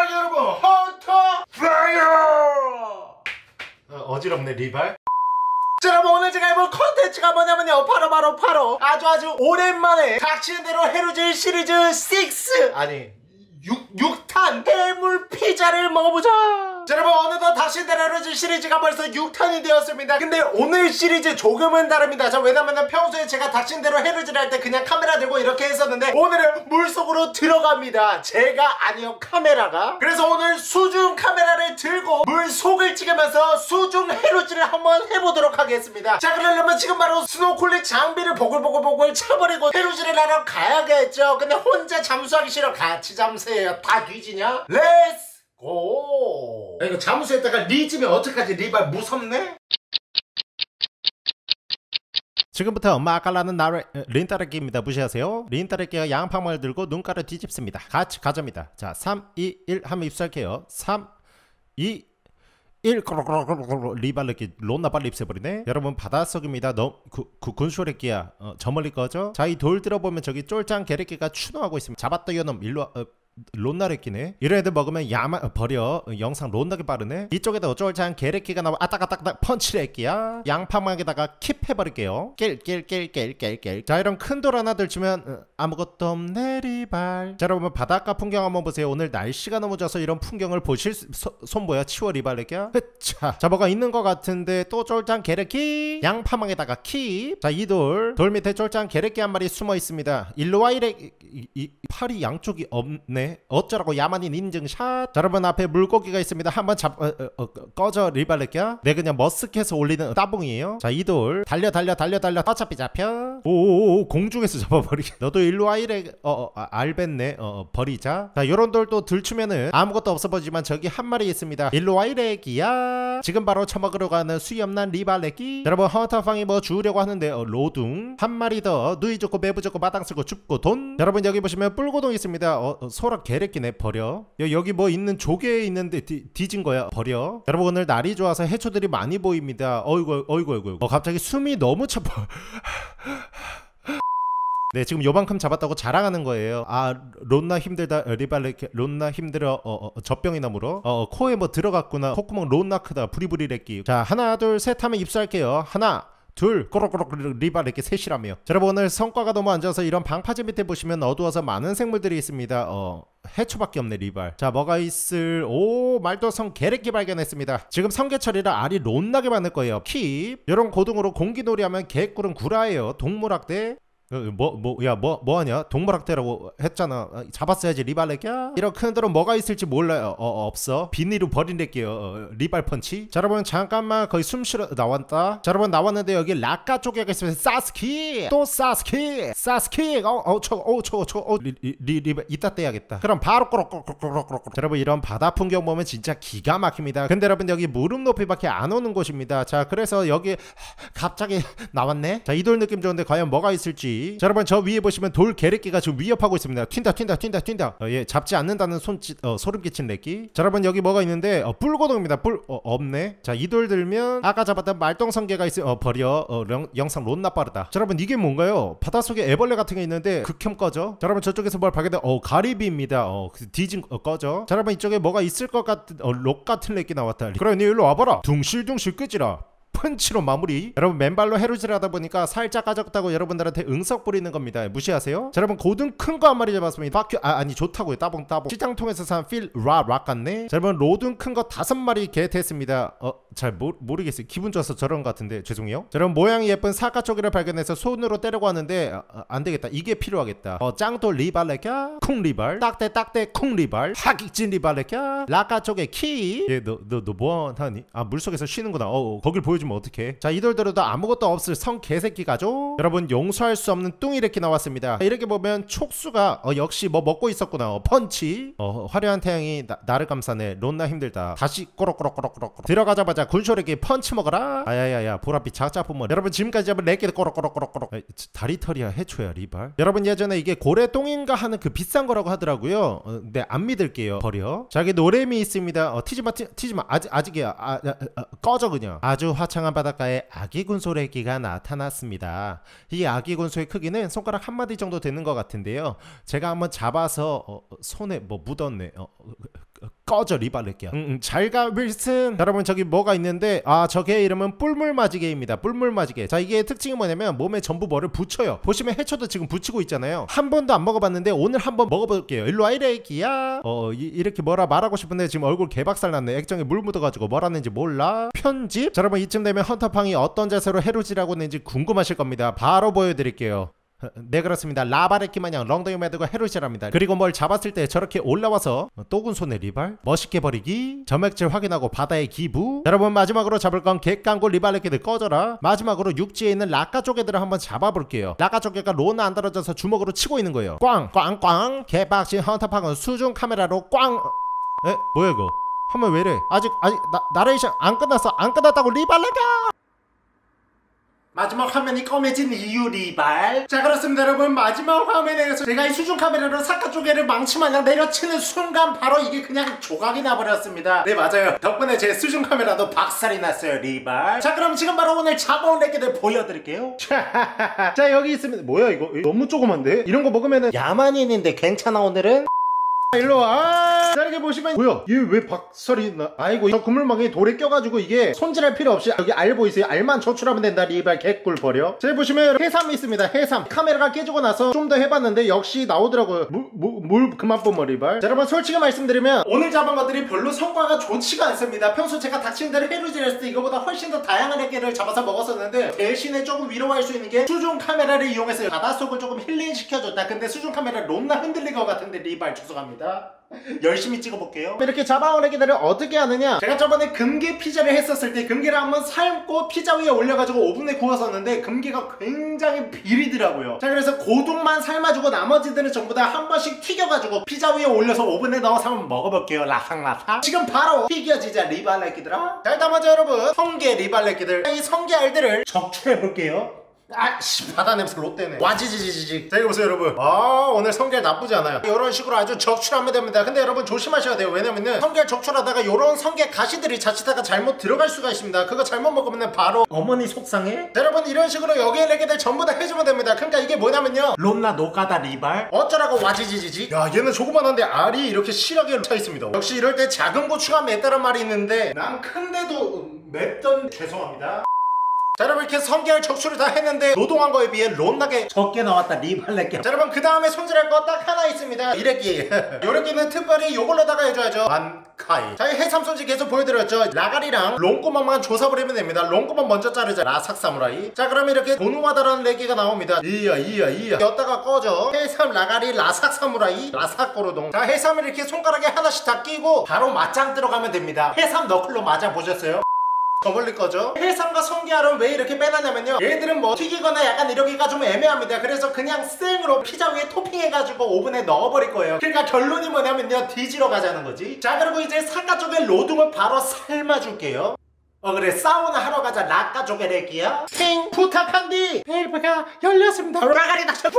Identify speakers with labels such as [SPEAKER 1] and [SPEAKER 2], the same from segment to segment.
[SPEAKER 1] 사랑해 여러분, 헌터 파이어! 어지럽네 리발. 자, 여러분 오늘 제가 해볼 컨텐츠가 뭐냐면요, 바로 아주 오랜만에 닥치는 대로 해루질 시리즈 6 아니 6탄 해물 피자를 먹어보자. 자, 여러분 어느덧 닥치는 대로 해루질 시리즈가 벌써 6탄이 되었습니다. 근데 오늘 시리즈 조금은 다릅니다. 자, 왜냐면은 평소에 제가 닥치는 대로 해루질 할 때 그냥 카메라 들고 이렇게 했었는데 오늘은 물속으로 들어갑니다. 제가 아니요, 카메라가. 그래서 오늘 수중 카메라를 들고 물속을 찍으면서 수중 해루질을 한번 해보도록 하겠습니다. 자, 그러려면 지금 바로 스노클링 장비를 보글보글 차버리고 해루질을 하러 가야겠죠. 근데 혼자 잠수하기 싫어. 같이 잠수해요. 다 뒤지냐? 렛츠 고! 이거 잠수했다가 리즈면 어떡하지? 리발 무섭네? 지금부터 맛깔나는 나를 린따르기입니다. 무시하세요. 린따르기가 양파망을 들고 눈가를 뒤집습니다. 같이 가자입니다. 자, 3, 2, 1 하면 입수할게요. 3, 2, 1 리발레기 론나 빨리 입새버리네. 여러분 바닷속입니다. 군쇼레끼야. 저 멀리 꺼져. 자, 이 돌 들어보면 저기 쫄짱 게레끼가 추노하고 있습니다. 잡았다 요놈 일로 론나레끼네. 이런 애들 먹으면 야만 버려. 영상 론나게 빠르네. 이쪽에다 쫄짱 게레끼가 나와. 아따가따가 펀치레끼야. 양파망에다가 킵해버릴게요. 깰. 자, 이런 큰 돌 하나 들치면 아무것도 없네 리발. 자, 여러분 바닷가 풍경 한번 보세요. 오늘 날씨가 너무 좋아서 이런 풍경을 보실 손 보여. 치워 리발레끼야. 자, 뭐가 있는 것 같은데 또 쫄짱 게레끼. 양파망에다가 킵. 자, 이 돌 밑에 쫄짱 게레끼 한 마리 숨어 있습니다. 일로와 이래. 이 팔이 양쪽이 없네. 어쩌라고 야만인 인증샷. 자, 여러분 앞에 물고기가 있습니다. 한번 꺼져 리발레끼야. 내 그냥 머쓱해서 올리는 따봉이에요. 자, 이 돌 달려 어차피 잡혀. 오오오 공중에서 잡아버리게. 너도 일로와 이래. 알겠네. 버리자. 자, 요런 돌 또 들추면은 아무것도 없어 보이지만 저기 한 마리 있습니다. 일로와 이래기야. 지금 바로 처먹으러 가는 수염난 리발레끼. 여러분 헌터팡이 뭐 주우려고 하는데 로둥 한 마리 더. 누이 좋고 매부 좋고 마당 쓰고 춥고 돈. 여러분 여기 보시면 뿔고동 있습니다. 소라 게레끼네. 버려. 여기 뭐 있는 조개 있는데 뒤진 거야. 버려. 여러분 오늘 날이 좋아서 해초들이 많이 보입니다. 어이구 갑자기 숨이 너무 차퍼. 네, 지금 요만큼 잡았다고 자랑하는 거예요. 아, 론나 힘들다 리발레. 론나 힘들어. 젖병이나 물어. 코에 뭐 들어갔구나. 콧구멍 론나 크다. 부리부리레끼. 자, 하나 둘 셋 하면 입수할게요. 하나 둘 꼬록꼬록 리발 이렇게 셋이라며. 자, 여러분 오늘 성과가 너무 안 좋아서 이런 방파제 밑에 보시면 어두워서 많은 생물들이 있습니다. 해초밖에 없네 리발. 자, 뭐가 있을. 오, 말도성 게레끼 발견했습니다. 지금 성게철이라 알이 론나게 많을 거예요. 킵. 요런 고등으로 공기놀이 하면 개꿀은 구라예요. 동물학대. 뭐하냐? 동물학대라고 했잖아. 잡았어야지 리발레끼야. 이런 큰 돌은 뭐가 있을지 몰라요. 없어. 비닐로 버린댔게요. 리발 펀치. 자, 여러분 잠깐만 거의 숨 쉬러 나왔다. 자, 여러분 나왔는데 여기 라까 쪽에가 있으면 사스키. 또 사스키. 리발 이따 떼야겠다. 그럼 바로 꼬록꼬록꼬록꼬록. 자, 여러분 이런 바다 풍경 보면 진짜 기가 막힙니다. 근데 여러분 여기 무릎 높이밖에 안 오는 곳입니다. 자, 그래서 여기 갑자기 나왔네. 자, 이 돌 느낌 좋은데 과연 뭐가 있을지. 자, 여러분 저 위에 보시면 돌 게레끼가 지금 위협하고 있습니다. 튄다. 예, 잡지 않는다는 소름 끼친 레끼. 자, 여러분 여기 뭐가 있는데 뿔고동입니다. 없네. 자, 이 돌 들면 아까 잡았던 말똥성게가 있어. 버려. 영상 론나 빠르다. 자, 여러분 이게 뭔가요? 바닷속에 애벌레 같은 게 있는데 극혐 꺼져. 자, 여러분 저쪽에서 뭘 발견돼. 가리비입니다. 뒤진 꺼져. 자, 여러분 이쪽에 뭐가 있을 것 같은 록 같은 레끼 나왔다. 그래, 니 일로 와봐라. 둥실둥실 끄지라. 펀치로 마무리. 여러분 맨발로 해루질 하다 보니까 살짝 까졌다고 여러분들한테 응석 부리는 겁니다. 무시하세요. 자, 여러분 고등 큰 거 한 마리 잡았습니다. 아니 좋다고요. 따봉 시장통에서 산 필 락 같네. 자, 여러분 로등 큰 거 5마리 겟했습니다. 잘 모르겠어요. 기분 좋아서 저런 거 같은데 죄송해요. 자, 여러분 모양이 예쁜 사과 쪼개를 발견해서 손으로 때려고 하는데 안되겠다. 이게 필요하겠다. 짱돌 리발레캬 쿵 리발 딱대 쿵 리발 하객진 리발레캬 라까 쪽에 키. 얘 너 뭐하니? 아, 물속에서 쉬는구나. 거길 보여주면 어떡해. 자, 이 돌들어도 아무것도 없을 성 개새끼 가죠. 여러분 용서할 수 없는 뚱이 이렇게 나왔습니다. 이렇게 보면 촉수가 역시 뭐 먹고 있었구나. 펀치. 화려한 태양이 나를 감싸네. 론나 힘들다. 다시 꼬록꼬록 들어가자마자 군쇼에게 펀치 먹어라. 아야야야 보랏빛 작자품머. 여러분 지금까지 잡은 레끼도 꼬록꼬록. 다리털이야 해초야 리발. 여러분 예전에 이게 고래똥인가 하는 그 비싼 거라고 하더라고요. 근데 안 믿을게요. 버려. 자, 여기 노래미 있습니다. 튀지마 아직이야. 꺼져 그냥. 아주 화창한 바닷가에 아기 군소래기가 나타났습니다. 이 아기 군소의 크기는 손가락 한 마디 정도 되는 것 같은데요. 제가 한번 잡아서 손에 뭐 묻었네. 꺼져 리발렛기야. 잘가 윌슨. 여러분 저기 뭐가 있는데 저게 이름은 뿔물마지개입니다. 뿔물마지개. 자 이게 특징이 뭐냐면 몸에 전부 뭐를 붙여요. 보시면 해초도 지금 붙이고 있잖아요. 한 번도 안 먹어봤는데 오늘 한번 먹어볼게요. 일로와 이래기야. 이렇게 뭐라 말하고 싶은데 지금 얼굴 개박살 났네. 액정에 물 묻어가지고 뭐라는지 몰라. 편집. 자 여러분 이쯤 되면 헌터팡이 어떤 자세로 해루질하고 있는지 궁금하실 겁니다. 바로 보여드릴게요. 네 그렇습니다. 라바레키 마냥 엉덩이 매들고 해루질합니다. 그리고 뭘 잡았을 때 저렇게 올라와서 또군 손에 리발 멋있게 버리기, 점액질 확인하고 바다에 기부. 여러분 마지막으로 잡을 건 객강구 리발레키들 꺼져라. 마지막으로 육지에 있는 라카 쪼개들을 한번 잡아볼게요. 라카 쪼개가 로나 안 떨어져서 주먹으로 치고 있는 거예요. 꽝꽝꽝. 개박신 헌터팡은 수중 카메라로 꽝. 에? 뭐야 이거? 한번 왜래? 아직 나레이션 안 끝났어. 안 끝났다고 리발레가. 마지막 화면이 검해진 이유 리발. 자 그렇습니다 여러분. 마지막 화면에서 제가 이 수중 카메라로 사카 쪼개를 망치마냥 내려치는 순간 바로 이게 그냥 조각이 나버렸습니다. 네 맞아요. 덕분에 제 수중 카메라도 박살이 났어요 리발. 자 그럼 지금 바로 오늘 잡아온 렉기들 보여드릴게요. 자 여기 있습니다. 뭐야 이거 너무 조그만데? 이런 거 먹으면은 야만인인데 괜찮아 오늘은? 일로와. 자 이렇게 보시면 뭐야 얘 왜 박살이 나. 아이고 저 그물망에 돌에 껴가지고 이게 손질할 필요 없이 여기 알 보이세요? 알만 조출하면 된다. 리발 개꿀 버려. 자 여기 보시면 해삼이 있습니다. 해삼 카메라가 깨지고 나서 좀 더 해봤는데 역시 나오더라고요. 물 그만 뿜어 리발. 자 여러분 솔직히 말씀드리면 오늘 잡은 것들이 별로 성과가 좋지가 않습니다. 평소 제가 닥친 대로 해루질 했을 때 이거보다 훨씬 더 다양한 애기를 잡아서 먹었었는데 대신에 조금 위로할 수 있는 게 수중 카메라를 이용해서 바닷속을 조금 힐링시켜줬다. 근데 수중 카메라 롬나 흔들릴 것 같은데 리발 죄송합니다. 열심히 찍어볼게요. 이렇게 잡아온 애기들을 어떻게 하느냐, 제가 저번에 금게 피자를 했었을 때 금게를 한번 삶고 피자 위에 올려가지고 오븐에 구웠었는데 금게가 굉장히 비리더라고요. 자 그래서 고동만 삶아주고 나머지들은 전부 다 한 번씩 튀겨가지고 피자 위에 올려서 오븐에 넣어서 한번 먹어볼게요. 라상라상. 지금 바로 튀겨지자 리발레끼들아. 자 일단 먼저 여러분 성게 리발레끼들, 이 성게 알들을 적출해볼게요. 아씨 바다 냄새 롯데네. 와지지지지. 자 이거 보세요 여러분. 오늘 성게 나쁘지 않아요. 이런 식으로 아주 적출하면 됩니다. 근데 여러분 조심하셔야 돼요. 왜냐면은 성게를 적출하다가 이런 성게 가시들이 자칫하다 잘못 들어갈 수가 있습니다. 그거 잘못 먹으면 바로 어머니 속상해. 자 여러분 이런 식으로 여기에 레게들 전부 다 해주면 됩니다. 그러니까 이게 뭐냐면요, 롬나 노가다 리발 어쩌라고 와지지지지. 야 얘는 조그만한데 알이 이렇게 실하게 차있습니다. 역시 이럴 때 작은 고추가 맵다란 말이 있는데 난 큰데도 맵던 죄송합니다. 자 여러분 이렇게 성게알 적출을 다 했는데 노동한 거에 비해 롯나게 적게 나왔다 리발레끼. 자 여러분 그 다음에 손질할 거 딱 하나 있습니다. 이래끼. 요래끼는 특별히 요걸로다가 해줘야죠. 만카이. 자 이 해삼 손질 계속 보여드렸죠. 라가리랑 롱꼬막만 조사버리면 됩니다. 롱꼬막 먼저 자르자. 라삭사무라이. 자 그럼 이렇게 고누마다라는 레기가 나옵니다. 이야 였다가 꺼져. 해삼 라가리 라삭사무라이 라삭고로동. 자 해삼을 이렇게 손가락에 하나씩 다 끼고 바로 맞짱 들어가면 됩니다. 해삼 너클로 맞아 보셨어요? 더 벌릴 거죠. 해삼과 성게알을 왜 이렇게 빼놨냐면요, 얘들은 뭐 튀기거나 약간 이러기가 좀 애매합니다. 그래서 그냥 생으로 피자 위에 토핑해가지고 오븐에 넣어버릴 거예요. 그러니까 결론이 뭐냐면요, 뒤지러 가자는 거지. 자 그리고 이제 사카 쪽에 로둥을 바로 삶아줄게요. 그래 사우나 하러 가자. 라카 쪽에 레기야. 팅 부탁한디. 헬프가 열렸습니다. 라가리 닥쳐.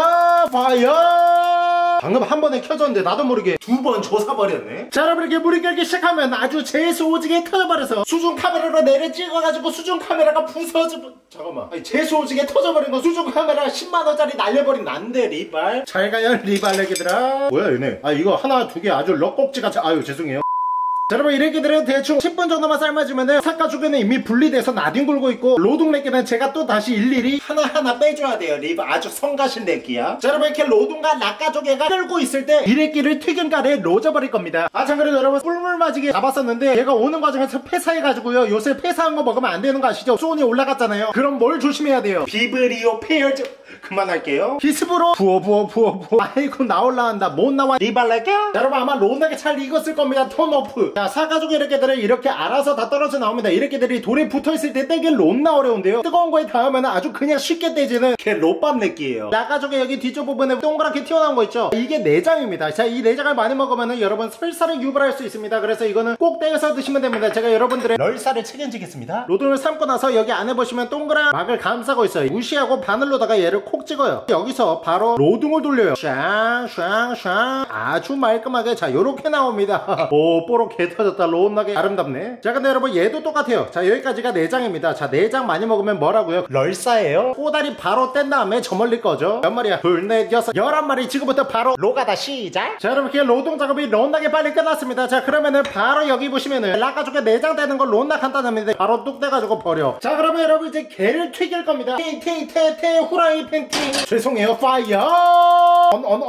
[SPEAKER 1] 봐요. 방금 한 번에 켜졌는데 나도 모르게 두 번 조사버렸네. 자 여러분 이렇게 물이 끓기 시작하면 아주 재수 오지게 터져버려서 수중 카메라로 내려 찍어가지고 수중 카메라가 부서져. 잠깐만, 아니, 재수 오지게 터져버린 거 수중 카메라 10만원짜리 날려버린 난데 리발. 잘 가요 리발 레기들아. 뭐야 얘네. 이거 하나 두 개 아주 럭꼭지가 아유 죄송해요. 자 여러분 이 레기들은 대충 10분 정도만 삶아주면은 사카 주변에 이미 분리돼서 나뒹굴고 있고, 로동 레기는 제가 또 다시 일일이 하나하나 빼줘야 돼요. 리바 아주 성가신 레기야. 자 여러분 이렇게 로동과 라카 조개가 끓고 있을 때 이 레기를 튀긴 가래에 넣어버릴 겁니다. 참 그래도 여러분 뿔물맞이게 잡았었는데 얘가 오는 과정에서 폐사해가지고요, 요새 폐사한 거 먹으면 안 되는 거 아시죠? 수온이 올라갔잖아요. 그럼 뭘 조심해야 돼요? 비브리오 페어즈. 그만할게요. 기습으로 부어. 아이고 나올라간다. 못 나와 리발레게. 여러분 아마 로나게 잘 익었을 겁니다. 톤오프. 자 사가족의 이렇게들은 이렇게 알아서 다 떨어져 나옵니다. 이렇게들이 돌에 붙어있을 때 떼기 롬나 어려운데요, 뜨거운 거에 닿으면 아주 그냥 쉽게 떼지는 걔 롯밥 내끼예요. 사가족의 여기 뒤쪽 부분에 동그랗게 튀어나온 거 있죠, 이게 내장입니다. 자 이 내장을 많이 먹으면은 여러분 설사를 유발할 수 있습니다. 그래서 이거는 꼭 떼서 드시면 됩니다. 제가 여러분들의 널사를 책임지겠습니다. 로동을 삶고 나서 여기 안에 보시면 동그란 막을 감싸고 있어요. 무시하고 바늘로다가 얘를 콕 찍어요. 여기서 바로 로동을 돌려요. 샹 아주 말끔하게. 자 요렇게 나옵니다. 오 뽀록해. 개 터졌다. 론나게 아름답네. 자 근데 여러분 얘도 똑같아요. 자 여기까지가 내장입니다. 자 내장 많이 먹으면 뭐라고요? 럴싸예요. 꼬다리 바로 뗀 다음에 저 멀리 거죠. 몇 마리야? 둘, 넷, 여섯, 11마리. 지금부터 바로 로가다 시작. 자 여러분 이렇게 노동 작업이 론나게 빨리 끝났습니다. 자 그러면은 바로 여기 보시면은 락가족에 내장 떼는 걸 론나 간단합니다. 바로 뚝 떼가지고 버려. 자 그러면 여러분 이제 개를 튀길 겁니다. 팅팅테테 후라이 팬팅. 죄송해요. 파이어.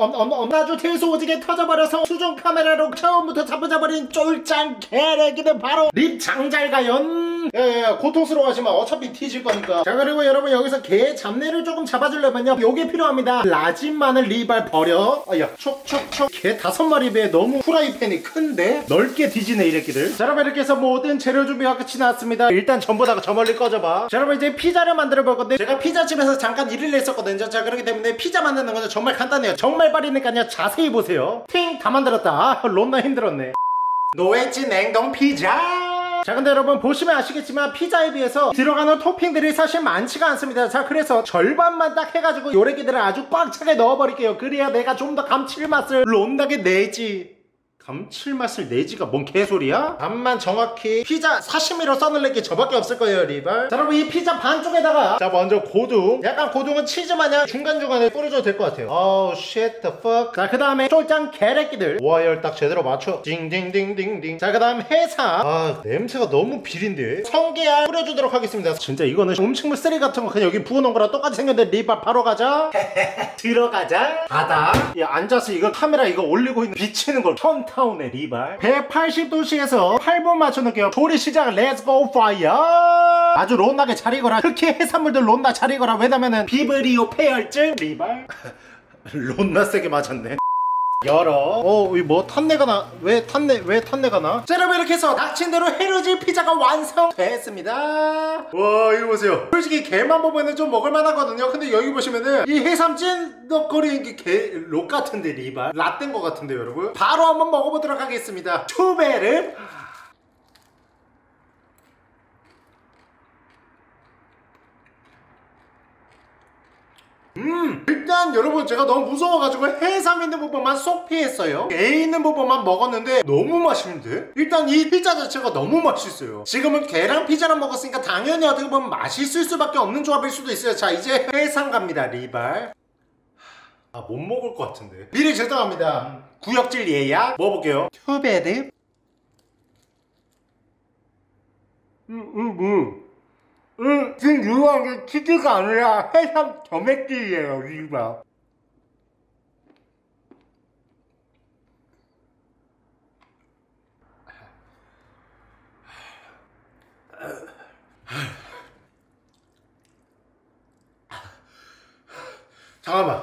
[SPEAKER 1] 아주 대수 오지게 터져버려서 수중 카메라로 처음부터 잡아버린 쫄짱 개래기는 바로 립 장잘가연. 고통스러워하지만 어차피 튀질 거니까. 자 그리고 여러분 여기서 개 잡내를 조금 잡아주려면요 요게 필요합니다. 라진 마늘 리발 버려. 아야 촉촉촉. 개 5마리 배에 너무 후라이팬이 큰데 넓게 뒤지네 이래끼들. 자 여러분 이렇게 해서 모든 재료 준비가 끝이 났습니다. 일단 전부 다 저 멀리 꺼져봐. 자 여러분 이제 피자를 만들어 볼 건데 제가 피자집에서 잠깐 일을 했었거든요. 자 그렇기 때문에 피자 만드는 거는 정말 간단해요. 정말 빠르니까요 자세히 보세요. 팅 다 만들었다. 아 론나 힘들었네. 노웨지 냉동 피자. 자 근데 여러분 보시면 아시겠지만 피자에 비해서 들어가는 토핑들이 사실 많지가 않습니다. 자 그래서 절반만 딱 해가지고 요래기들을 아주 꽉 차게 넣어버릴게요. 그래야 내가 좀 더 감칠맛을 론나게 내지. 감칠맛을 내지가 뭔 개소리야? 반만 정확히 피자 사시미로 써놓을 게 저밖에 없을 거예요 리발. 자 여러분 이 피자 반쪽에다가 자 먼저 고등. 약간 고등은 치즈 마냥 중간중간에 뿌려줘도 될 것 같아요. 어우 shit the fuck. 자 그 다음에 쫄짱 개래끼들 와열 딱 제대로 맞춰. 딩딩딩딩딩. 자 그 다음 해삼. 아 냄새가 너무 비린데. 성게알 뿌려주도록 하겠습니다. 진짜 이거는 음식물 쓰레기 같은 거 그냥 여기 부어놓은 거랑 똑같이 생겼는데 리발 바로 가자. 들어가자. 바다. 야 앉아서 이거 카메라 이거 올리고 있는 비치는 걸 타운의 리발. 180도씨에서 8분 맞춰놓을게요. 조리 시작. 렛츠고 파이어. 아주 론나게 잘 익어라. 특히 해산물들 론나 잘 익어라. 왜냐면은 비브리오 폐혈증 리발. 론나 세게 맞았네. 열어. 이 뭐 탄내가 나. 왜 탄내가 나? 자 여러분 이렇게 해서 닥친대로 헤르질 피자가 완성됐습니다. 와 이거 보세요. 솔직히 개만 보면은 좀 먹을만 하거든요. 근데 여기 보시면은 이 해삼 찐덕거리는 게 개 록 같은데 리발 라떼인 것 같은데요 여러분. 바로 한번 먹어보도록 하겠습니다. 투베르. 일단 여러분 제가 너무 무서워가지고 해삼 있는 부분만 쏙 피했어요. 게 있는 부분만 먹었는데 너무 맛있는데? 일단 이 피자 자체가 너무 맛있어요. 지금은 게랑 피자랑 먹었으니까 당연히 어떻게 보면 맛있을 수밖에 없는 조합일 수도 있어요. 자 이제 해삼 갑니다 리발. 아 못 먹을 것 같은데 미리 죄송합니다. 구역질 예약 먹어볼게요. 투베르. 지금 유효한 게 치즈가 아니라 해삼 점액질이에요 리발. 잠깐만.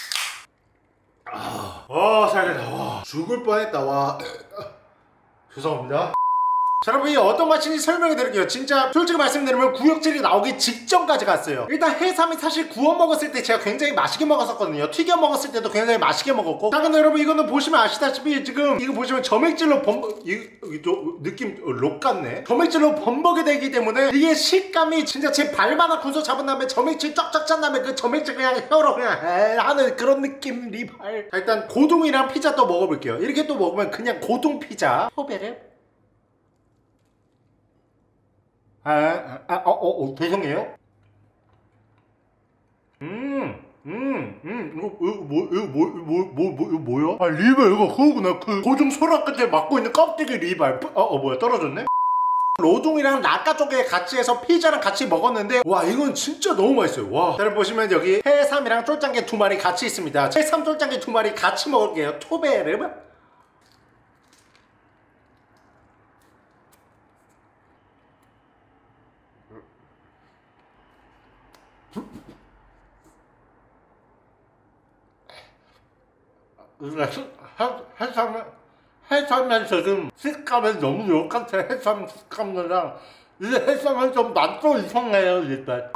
[SPEAKER 1] 살겠다. 죽을 뻔했다. 와 죄송합니다. 자 여러분 이 어떤 맛인지 설명해 드릴게요. 진짜 솔직히 말씀드리면 구역질이 나오기 직전까지 갔어요. 일단 해삼이 사실 구워 먹었을 때 제가 굉장히 맛있게 먹었었거든요. 튀겨 먹었을 때도 굉장히 맛있게 먹었고. 자 근데 여러분 이거는 보시면 아시다시피 지금 이거 보시면 점액질로 느낌 록 같네. 점액질로 범벅이 되기 때문에 이게 식감이 진짜 제 발바닥 군소 잡은 다음에 점액질 쫙쫙 짠 다음에 그 점액질 그냥 혀로 그냥 하는 그런 느낌 리발. 자 일단 고동이랑 피자 또 먹어볼게요. 이렇게 또 먹으면 그냥 고동 피자. 호베르. 죄송해요. 이거 뭐야? 아, 리발, 이거 그거구나. 그 고중 소라 끝에 막고 있는 껍데기 리발. 뭐야, 떨어졌네? 로동이랑 락가 쪽에 같이 해서 피자랑 같이 먹었는데, 와, 이건 진짜 너무 맛있어요. 와. 자, 보시면 여기 해삼이랑 쫄짱게 2마리 같이 있습니다. 해삼 쫄짱게 2마리 같이 먹을게요. 토베르. 해삼은 지금 식감은 너무 똑같아. 해삼 식감이랑 이제 해삼은 좀 맛도 이상해요 일단.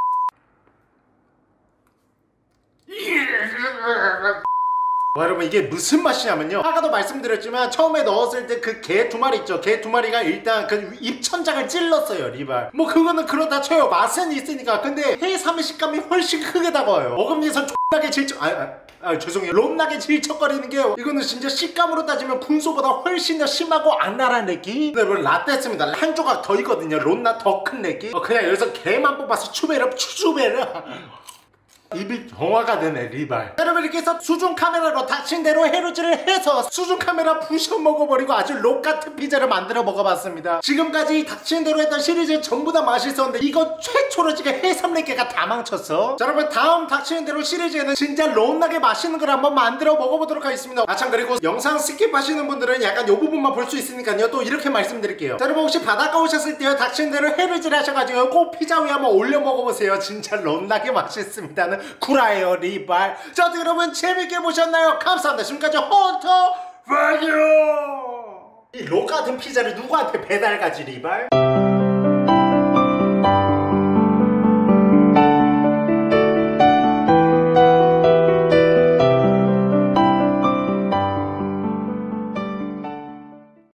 [SPEAKER 1] 여러분 이게 무슨 맛이냐면요, 아까도 말씀드렸지만 처음에 넣었을 때 그 개 2마리 있죠. 개 2마리가 일단 그 입천장을 찔렀어요 리발. 뭐 그거는 그렇다 쳐요. 맛은 있으니까. 근데 해삼의 식감이 훨씬 크게 다가와요. 어금니에서 X나게 질적 죄송해요. 롬나게 질척거리는 게요, 이거는 진짜 식감으로 따지면 분소보다 훨씬 더 심하고 안달한 느낌. 근데 뭐 라떼였습니다. 한 조각 더 있거든요. 롬나 더 큰 느낌. 그냥 여기서 개만 뽑아서 추베르 입이 정화가 되네, 리발. 여러분, 이렇게 해서 수중 카메라로 닥친 대로 해루질을 해서 수중 카메라 부셔 먹어버리고 아주 록 같은 피자를 만들어 먹어봤습니다. 지금까지 닥친 대로 했던 시리즈 전부 다 맛있었는데 이거 최초로 지금 해삼레개가 다 망쳤어. 자, 여러분, 다음 닥치는 대로 시리즈에는 진짜 롬나게 맛있는 걸 한번 만들어 먹어보도록 하겠습니다. 참, 그리고 영상 스킵하시는 분들은 약간 요 부분만 볼 수 있으니까요, 또 이렇게 말씀드릴게요. 자, 여러분, 혹시 바닷가 오셨을 때요, 닥치는 대로 해루질 하셔가지고 꼭 피자 위에 한번 올려 먹어보세요. 진짜 롬나게 맛있습니다는 구라예요, 리발. 자, 어떻게 여러분 재밌게 보셨나요? 감사합니다. 지금까지 헌터 파이어. 이 록 같은 피자를 누구한테 배달 가지, 리발?